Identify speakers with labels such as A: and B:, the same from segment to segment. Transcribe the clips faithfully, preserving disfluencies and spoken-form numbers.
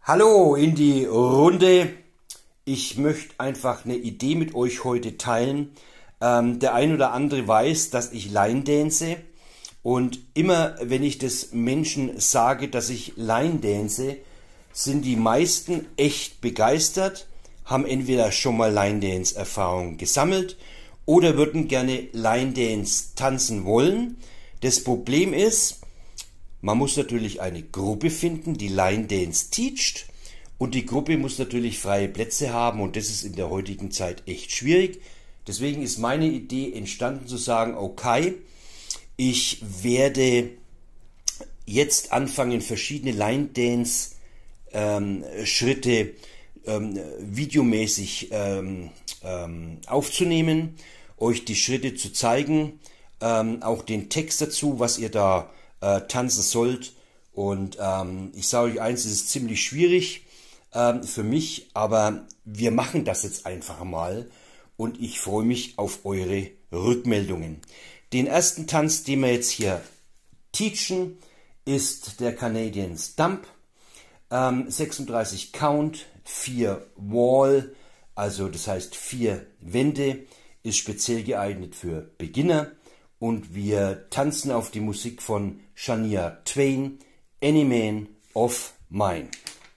A: Hallo in die Runde. Ich möchte einfach eine Idee mit euch heute teilen. Ähm, der ein oder andere weiß, dass ich Line dance, und immer wenn ich das Menschen sage, dass ich Line dance, sind die meisten echt begeistert, haben entweder schon mal Line Dance Erfahrung gesammelt oder würden gerne Line Dance tanzen wollen. Das Problem ist, man muss natürlich eine Gruppe finden, die Line Dance teacht, und die Gruppe muss natürlich freie Plätze haben, und das ist in der heutigen Zeit echt schwierig. Deswegen ist meine Idee entstanden zu sagen, okay, ich werde jetzt anfangen, verschiedene Line Dance ähm, Schritte ähm, videomäßig ähm, ähm, aufzunehmen, euch die Schritte zu zeigen, ähm, auch den Text dazu, was ihr da äh, tanzen sollt. Und ähm, ich sage euch eins, es ist ziemlich schwierig ähm, für mich, aber wir machen das jetzt einfach mal, und ich freue mich auf eure Rückmeldungen. Den ersten Tanz, den wir jetzt hier teachen, ist der Canadian Stump. Ähm, sechsunddreißig Count, vier Wall, also das heißt vier Wände, ist speziell geeignet für Beginner, und wir tanzen auf die Musik von Shania Twain, Any Man of Mine.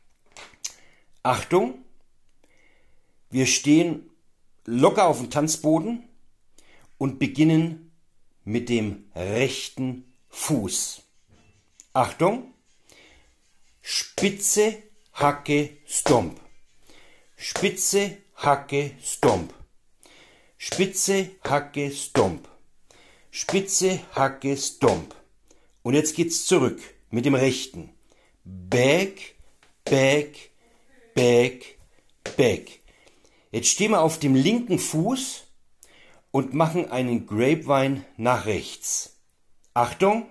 A: Achtung, wir stehen locker auf dem Tanzboden und beginnen mit dem rechten Fuß. Achtung, Spitze, Hacke, Stomp. Spitze, Hacke, Stomp. Spitze, Hacke, Stomp. Spitze, Hacke, Stomp. Und jetzt geht's zurück mit dem rechten. Back, back, back, back. Jetzt stehen wir auf dem linken Fuß und machen einen Grapevine nach rechts. Achtung.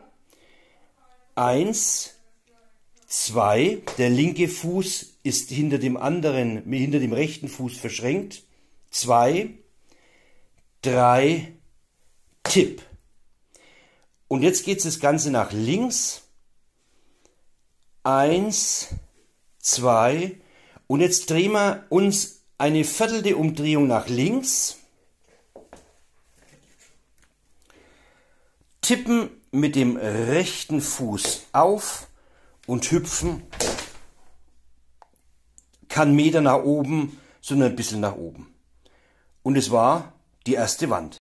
A: Eins, zwei. Der linke Fuß ist hinter dem anderen, hinter dem rechten Fuß verschränkt. Zwei, drei, Tipp. Und jetzt geht das Ganze nach links. Eins, zwei. Und jetzt drehen wir uns eine viertelte Umdrehung nach links. Tippen mit dem rechten Fuß auf und hüpfen. Kein Meter nach oben, sondern ein bisschen nach oben. Und es war die erste Wand.